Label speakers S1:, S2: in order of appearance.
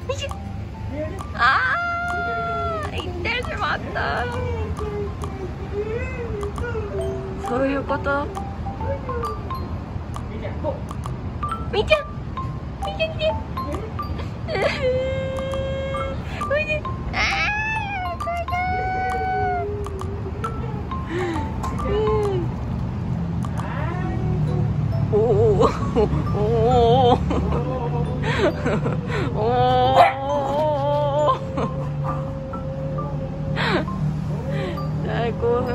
S1: あー、行ってしまった。そういうこと。みーちゃん、みーちゃん来て。おいで。あー、これだー。おおおおお大興奮。